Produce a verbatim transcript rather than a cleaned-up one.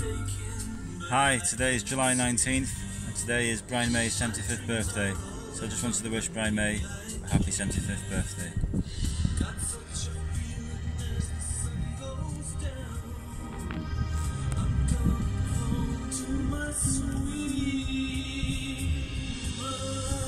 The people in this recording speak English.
Hi, today is July nineteenth and today is Brian May's seventy-fifth birthday, so I just wanted to wish Brian May a happy seventy-fifth birthday. Sweet